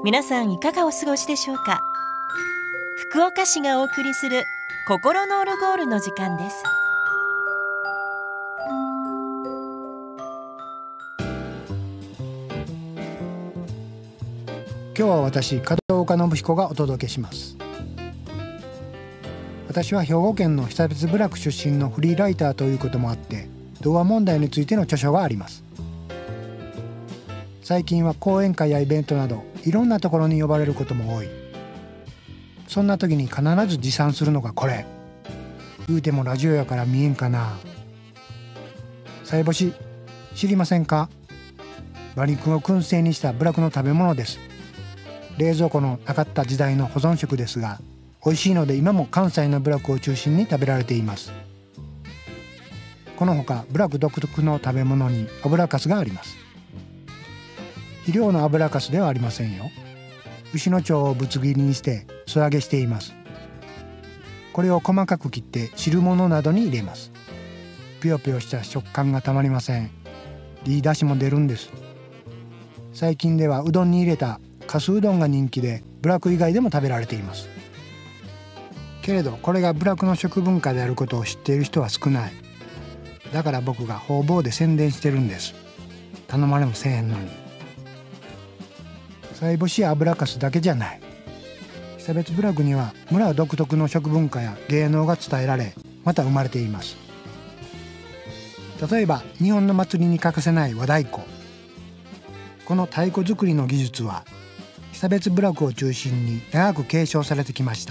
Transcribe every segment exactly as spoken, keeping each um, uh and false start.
皆さんいかがお過ごしでしょうか。福岡市がお送りする心のオルゴールの時間です。 今日は私門岡信彦がお届けします。私は兵庫県の久別部落出身のフリーライターということもあって、童話問題についての著書があります。最近は講演会やイベントなどいろんなところに呼ばれることも多い。そんな時に必ず持参するのがこれ。言うてもラジオやから見えんかな。さいぼし知りませんか。馬肉を燻製にした部落の食べ物です。冷蔵庫のなかった時代の保存食ですが、美味しいので今も関西の部落を中心に食べられています。このほか部落独特の食べ物に油かすがあります。肥料の油かすではありませんよ。牛の腸をぶつ切りにして素揚げしています。これを細かく切って汁物などに入れます。ぴよぴよした食感がたまりません。いい出汁も出るんです。最近ではうどんに入れたかすうどんが人気で、部落以外でも食べられています。けれどこれが部落の食文化であることを知っている人は少ない。だから僕が方々で宣伝してるんです。頼まれもせえへんのに。さいぼしや油かすだけじゃない。久別部落には村独特の食文化や芸能が伝えられ、また生まれています。例えば日本の祭りに欠かせない和太鼓。この太鼓作りの技術は久別部落を中心に長く継承されてきました。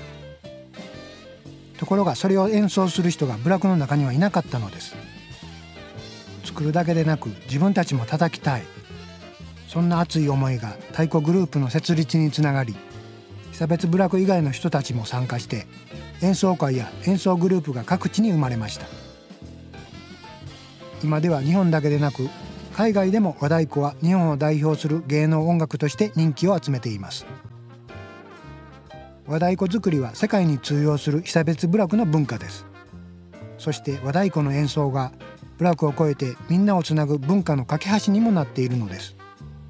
ところがそれを演奏する人が部落の中にはいなかったのです。作るだけでなく自分たちも叩きたい、そんな熱い思いが太鼓グループの設立につながり、久別部落以外の人たちも参加して演奏会や演奏グループが各地に生まれました。今では日本だけでなく海外でも和太鼓は日本を代表する芸能音楽として人気を集めています。和太鼓作りは世界に通用する久別部落の文化です。そして和太鼓の演奏が部落を越えてみんなをつなぐ文化の架け橋にもなっているのです。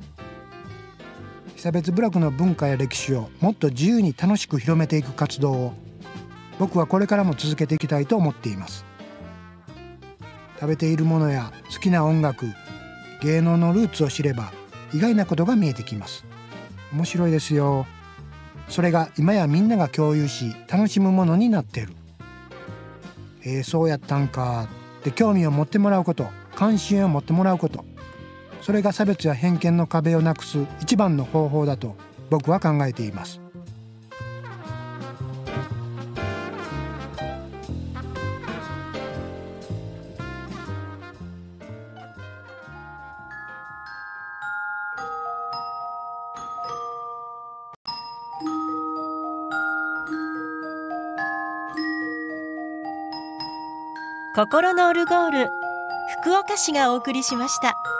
久別部落の文化や歴史をもっと自由に楽しく広めていく活動を僕はこれからも続けていきたいと思っています。食べているものや好きな音楽、芸能のルーツを知れば意外なことが見えてきます。面白いですよ。それが今やみんなが共有し楽しむものになっている。えー、そうやったんかって興味を持ってもらうこと、関心を持ってもらうこと、それが差別や偏見の壁をなくす一番の方法だと僕は考えています。 心のオルゴール、福岡市がお送りしました。